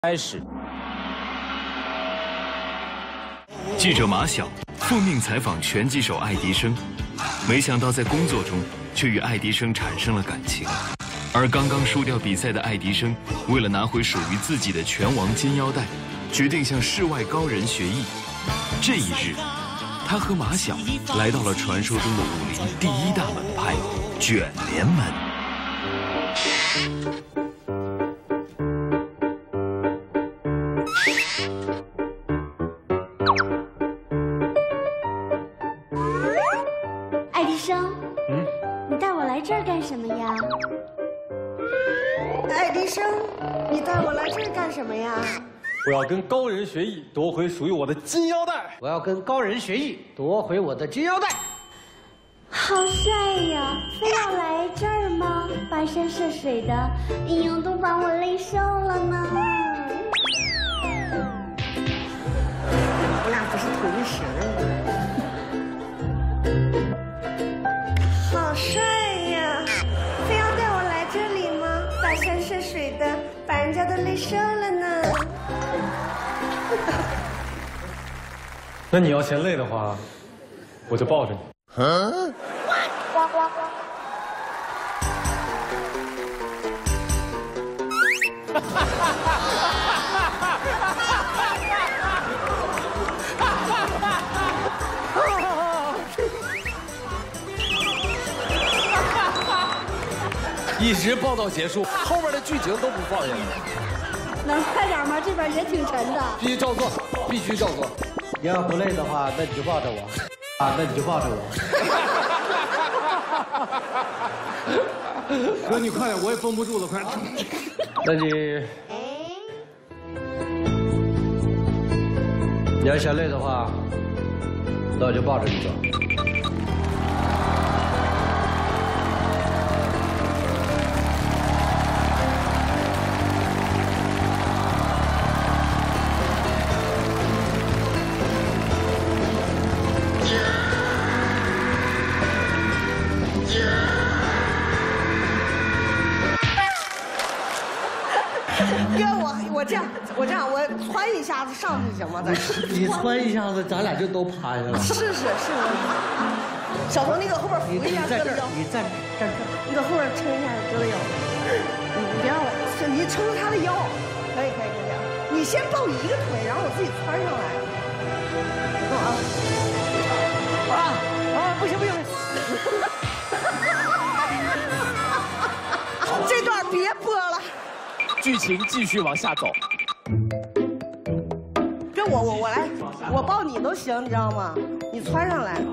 开始。 记者马晓奉命采访拳击手爱迪生，没想到在工作中却与爱迪生产生了感情。而刚刚输掉比赛的爱迪生，为了拿回属于自己的拳王金腰带，决定向世外高人学艺。这一日，他和马晓来到了传说中的武林第一大门派——卷帘门。 爱迪生，你带我来这儿干什么呀？ 爱迪生，你带我来这儿干什么呀？ 我要跟高人学艺，夺回属于我的金腰带。 我要跟高人学艺，夺回我的金腰带。 好帅呀！非要来这儿吗？跋山涉水的，哎呦，都把我累瘦了呢。 我俩不是同一型的。好帅呀！非要带我来这里吗？跋山涉水的，把人家都累瘦了呢。 那你要嫌累的话，我就抱着你。一直抱到结束，后面的剧情都不放下。 能快点吗？这边也挺沉的。 必须照做，必须照做。 你要不累的话，那你就抱着我。那你就抱着我。 哥，你快点，我也绷不住了，快。 那你要嫌累的话，那我就抱着你走。 哥，我这样，我窜一下子上去行吗？咱你窜一下子，咱俩就都趴下了。 是。小童，你搁后边扶一下哥的腰。 你站这儿。 你搁后边撑一下哥的腰。你别让我，你撑他的腰。可以。你先抱一个腿，然后我自己窜上来。不行。这段别播了。 剧情继续往下走。 跟我来，我抱你都行，你知道吗？你窜上来。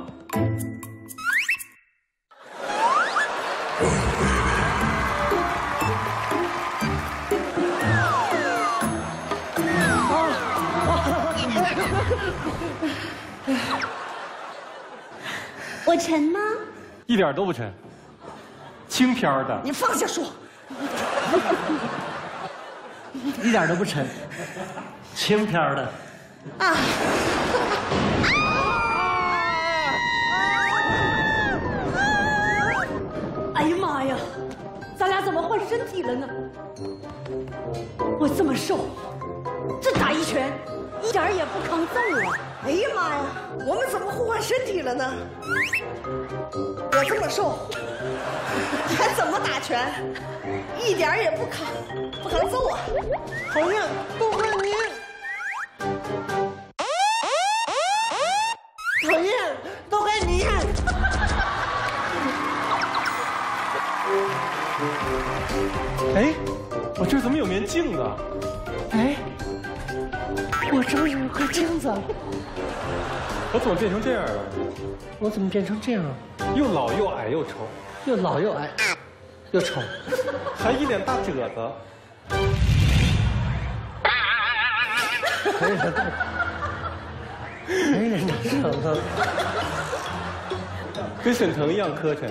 我沉吗？ 一点都不沉，轻飘的。 你放下说。 一点都不沉，轻飘的。 啊！ 哎呀妈呀，咱俩怎么换身体了呢？我这么瘦，这打一拳一点也不抗揍啊！ 哎呀妈呀，我们怎么互换身体了呢？我这么瘦，还怎么打拳？一点也不抗揍啊！侯爷，都怪您！侯爷，都怪您！ 哎，我这怎么有面镜子？ 哎，我这儿有块镜子。 我怎么变成这样了？ 我怎么变成这样？ 又老又矮又丑， 又老又矮，又丑， 还一脸大褶子。 没人长舌头， 跟沈腾一样磕碜。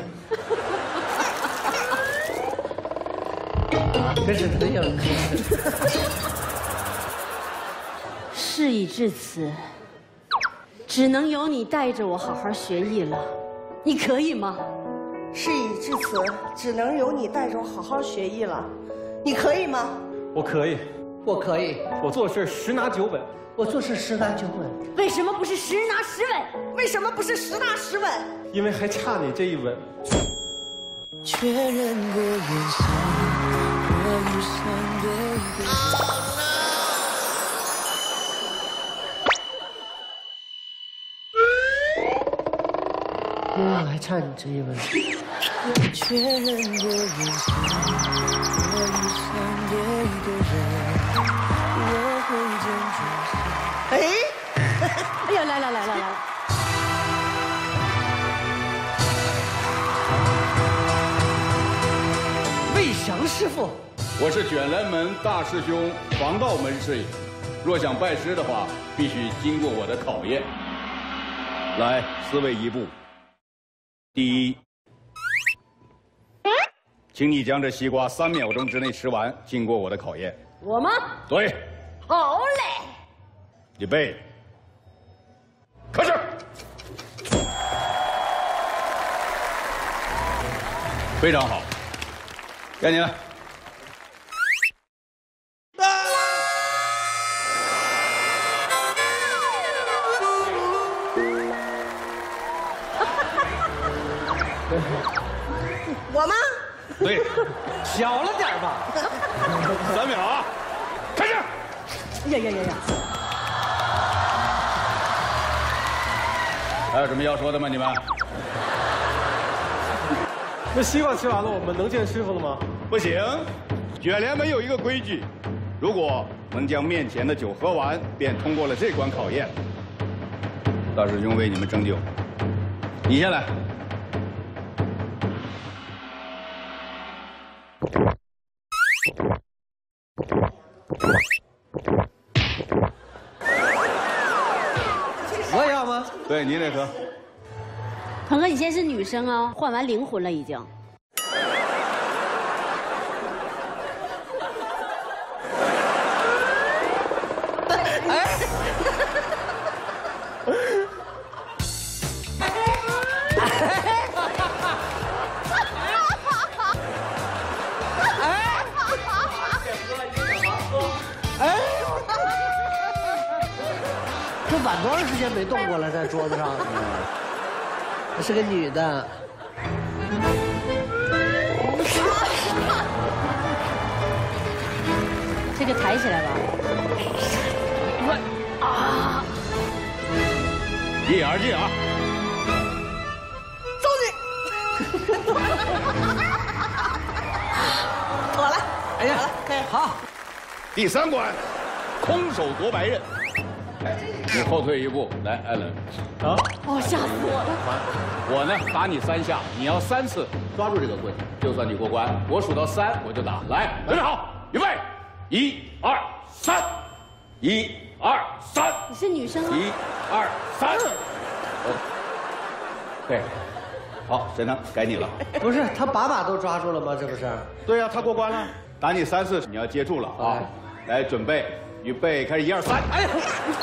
跟沈腾一样磕碜。 事已至此，只能由你带着我好好学艺了，你可以吗？ 事已至此，只能由你带着我好好学艺了，你可以吗？ 我可以。 我可以， 我做事10拿9稳。 我做事10拿9稳。 为什么不是10拿10稳？ 为什么不是10拿10稳？ 因为还差你这一稳。 确认过眼神，我遇上对的人。 因为我还差你这一稳。 确认过眼神，我遇上对的人，我会坚决。 哎， 哎呀，来了！ 魏翔师傅， 我是卷帘门大师兄防道门师爷，若想拜师的话，必须经过我的考验。来，4位一步。第一，请你将这西瓜3秒钟之内吃完，经过我的考验。 我吗？ 对， 好嘞。 预备，开始。非常好，该你了。 我吗？ 对， 小了点吧。 3秒啊，开始。 呀！ 还有什么要说的吗？你们？ 那西瓜吃完了，我们能见师傅了吗？ 不行，卷帘门有一个规矩，如果能将面前的酒喝完，便通过了这关考验。大师兄为你们斟酒，你先来。 我也要吗？ 对，你得喝。 鹏哥，你现在是女生哦，换完灵魂了已经。 这碗多长时间没动过了，在桌子上？是个女的。 这个抬起来吧。 一言而尽啊！ 走你！妥了。 哎呀，好。 第3关，空手夺白刃。你后退一步，来，艾伦。 啊！ 哦，吓死我了！ 我呢，打你3下，你要3次抓住这个棍，就算你过关。我数到3，我就打。来，准备好，预备，1、2、3，1、2、3。 你是女生啊？ 1、2、3。对，好，沈腾，该你了。 不是他把都抓住了吗？这不是？ 对呀，他过关了。打你3次，你要接住了啊！来，准备，预备，开始，1、2、3。哎呀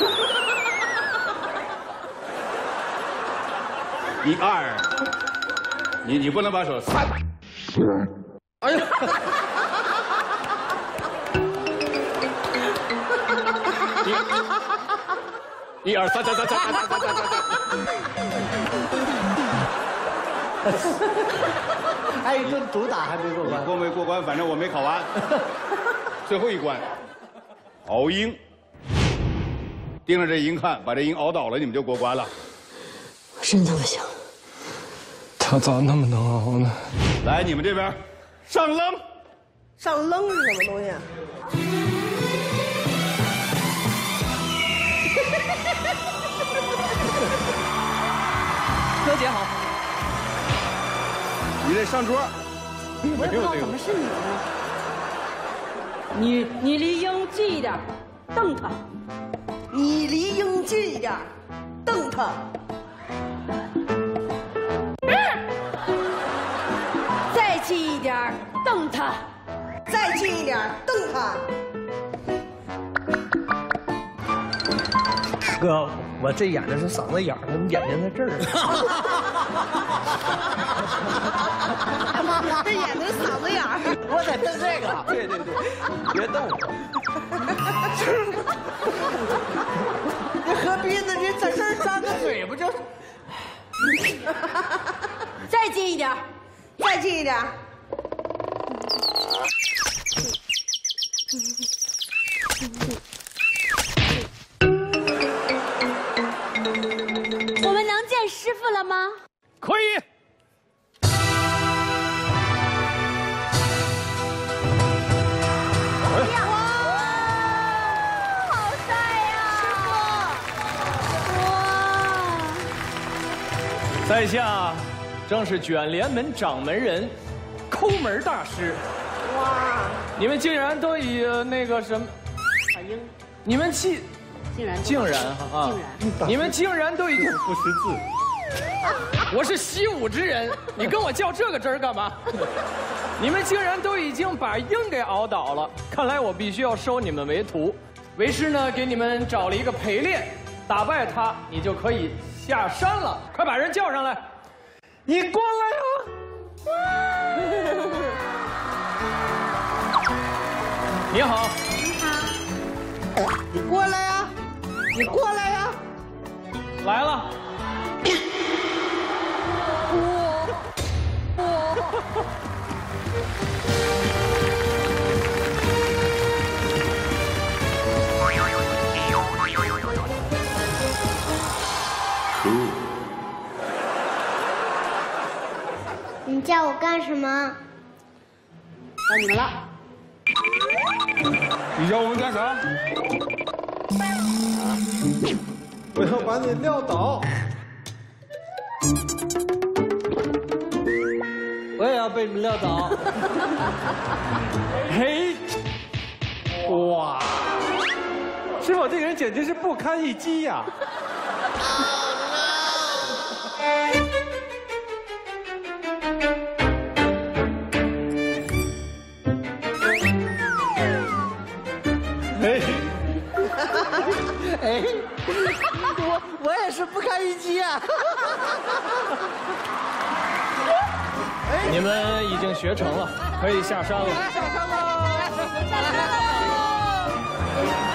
！1、2，你不能把手3。哎呀！1、2、3， 还有一顿毒打还没过关。 过没过关，反正我没考完。最后一关，熬鹰。盯着这鹰看，把这鹰熬倒了，你们就过关了。 真这么想？ 他咋那么能熬呢？ 来，你们这边上扔。 上扔是什么东西啊？ 哥姐好。 你得上桌。 我也不知道怎么是你呢。你离鹰近一点，瞪他。 你离鹰近一点，瞪他。 再近一点，瞪他。 再近一点，瞪他。 哥，我这演的是嗓子眼儿，你眼睛在这儿。 这演的是嗓子眼儿。 我得瞪这个。对，别瞪我。 你何必呢？你在这儿张个嘴不就是？ 再近一点， 再近一点。 我们能见师傅了吗？ 可以。在下正是卷帘门掌门人，抠门大师。哇！你们竟然都以那个什么， 海英， 你们竟然啊！你们竟然都已经不识字。我是习武之人，你跟我较这个真儿干嘛？你们竟然都已经把鹰给熬倒了，看来我必须要收你们为徒。为师呢，给你们找了一个陪练，打败他，你就可以下山了。快把人叫上来！你过来呀！你好。 你过来呀！你过来呀！ 来了。 你叫我干什么？ 到你们了。 你叫我们干啥？ 我要把你撂倒。 我也要被你们撂倒。 嘿，哇，师傅这个人简直是不堪一击呀！ 哎，我也是不堪一击啊！ 你们已经学成了，可以下山了。 下山喽！下山喽！